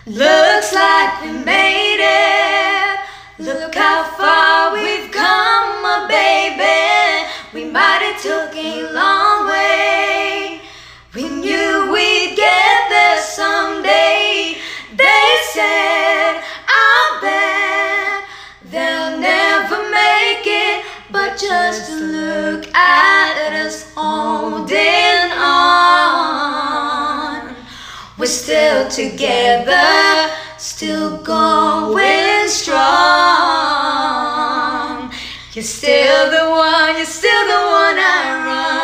Looks like we made it. Look how far we've come, my baby. We might have took a long way. We knew we'd get there someday. They said, I bet they'll never make it, but just look at us holding on. We're still together, still going strong. You're still the one I run.